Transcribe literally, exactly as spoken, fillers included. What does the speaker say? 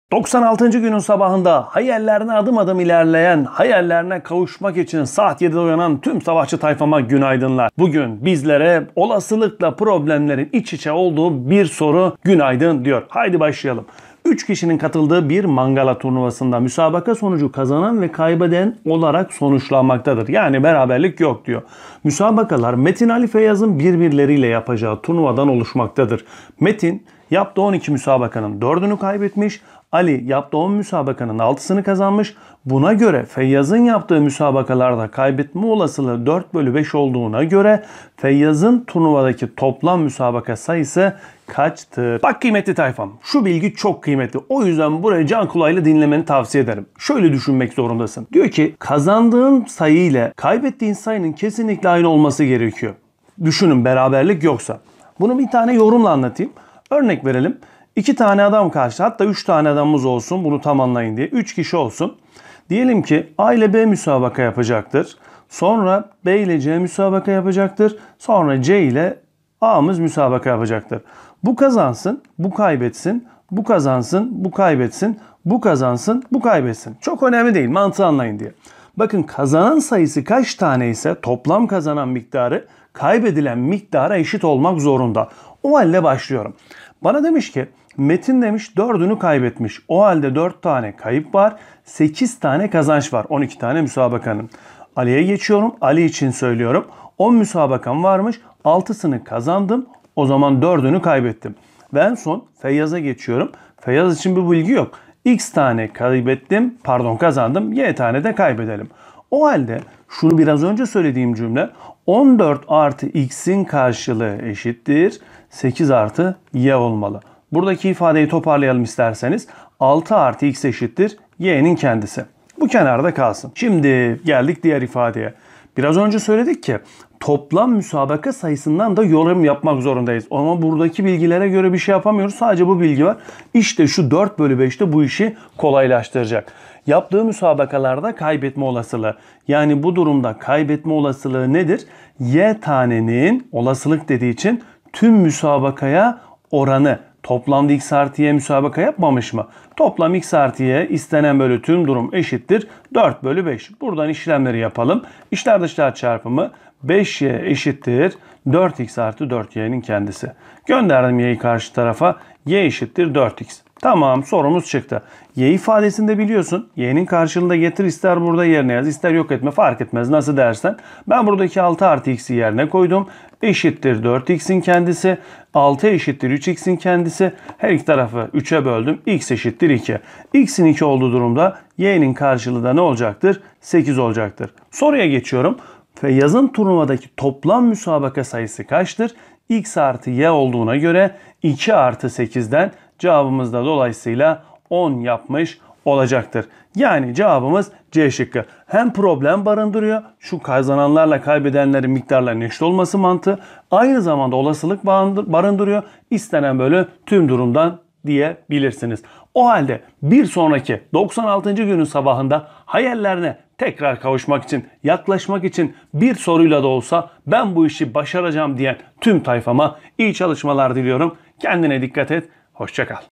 doksan altıncı günün sabahında hayallerine adım adım ilerleyen, hayallerine kavuşmak için saat yedide uyanan tüm savaşçı tayfama günaydınlar. Bugün bizlere olasılıkla problemlerin iç içe olduğu bir soru günaydın diyor. Haydi başlayalım. üç kişinin katıldığı bir mangala turnuvasında müsabaka sonucu kazanan ve kaybeden olarak sonuçlanmaktadır. Yani beraberlik yok diyor. Müsabakalar Metin Ali Feyyaz'ın birbirleriyle yapacağı turnuvadan oluşmaktadır. Metin yaptığı on iki müsabakanın dördünü kaybetmiş, Ali yaptığı on müsabakanın altısını kazanmış. Buna göre Feyyaz'ın yaptığı müsabakalarda kaybetme olasılığı dört bölü beş olduğuna göre Feyyaz'ın turnuvadaki toplam müsabaka sayısı kaçtır? Bak kıymetli tayfam, şu bilgi çok kıymetli. O yüzden buraya can kulağıyla dinlemeni tavsiye ederim. Şöyle düşünmek zorundasın. Diyor ki kazandığın sayı ile kaybettiğin sayının kesinlikle aynı olması gerekiyor. Düşünün beraberlik yoksa. Bunu bir tane yorumla anlatayım. Örnek verelim. İki tane adam karşı, hatta üç tane adamımız olsun bunu tam anlayın diye. Üç kişi olsun. Diyelim ki A ile B müsabaka yapacaktır. Sonra B ile C müsabaka yapacaktır. Sonra C ile A'mız müsabaka yapacaktır. Bu kazansın, bu kaybetsin, bu kazansın, bu kaybetsin, bu kazansın, bu kaybetsin. Çok önemli değil, mantığı anlayın diye. Bakın kazanan sayısı kaç tane ise toplam kazanan miktarı kaybedilen miktara eşit olmak zorunda. O halde başlıyorum. Bana demiş ki Metin demiş dördünü kaybetmiş. O halde dört tane kayıp var. sekiz tane kazanç var. on iki tane müsabakanın. Ali'ye geçiyorum. Ali için söylüyorum. on müsabakam varmış. altısını kazandım. O zaman dördünü kaybettim. Ve en son Feyyaz'a geçiyorum. Feyyaz için bir bilgi yok. X tane kaybettim. Pardon kazandım. Y tane de kaybedelim. O halde şunu biraz önce söylediğim cümle on dört artı X'in karşılığı eşittir sekiz artı Y olmalı. Buradaki ifadeyi toparlayalım isterseniz. altı artı X eşittir Y'nin kendisi. Bu kenarda kalsın. Şimdi geldik diğer ifadeye. Biraz önce söyledik ki toplam müsabaka sayısından da yorum yapmak zorundayız. Ama buradaki bilgilere göre bir şey yapamıyoruz. Sadece bu bilgi var. İşte şu dört bölü beşte bu işi kolaylaştıracak. Yaptığı müsabakalarda kaybetme olasılığı. Yani bu durumda kaybetme olasılığı nedir? Y tanenin olasılık dediği için tüm müsabakaya oranı. Toplamda X artı Y müsabaka yapmamış mı? Toplam X artı Y istenen bölü tüm durum eşittir dört bölü beş. Buradan işlemleri yapalım. İçler dışlar çarpımı beş Y eşittir dört X artı dört Y'nin kendisi. Gönderdim Y'yi karşı tarafa. Y eşittir dört X. Tamam, sorumuz çıktı. Y ifadesinde biliyorsun Y'nin karşılığında getir, ister burada yerine yaz, ister yok etme, fark etmez nasıl dersen. Ben buradaki altı artı X'i yerine koydum. Eşittir dört X'in kendisi. altı eşittir üç X'in kendisi. Her iki tarafı üçe böldüm. X eşittir iki. X'in iki olduğu durumda Y'nin karşılığı da ne olacaktır? sekiz olacaktır. Soruya geçiyorum. Feyyaz'ın turnuvadaki toplam müsabaka sayısı kaçtır? X artı Y olduğuna göre iki artı sekizden cevabımız da dolayısıyla on yapmış olacaktır. Yani cevabımız C şıkkı. Hem problem barındırıyor, şu kazananlarla kaybedenlerin miktarlarının eşit olması mantığı, aynı zamanda olasılık barındırıyor. İstenen bölü tüm durumdan diyebilirsiniz. O halde bir sonraki doksan altıncı günün sabahında hayallerine tekrar kavuşmak için, yaklaşmak için bir soruyla da olsa ben bu işi başaracağım diyen tüm tayfama iyi çalışmalar diliyorum. Kendine dikkat et. Hoşça kal.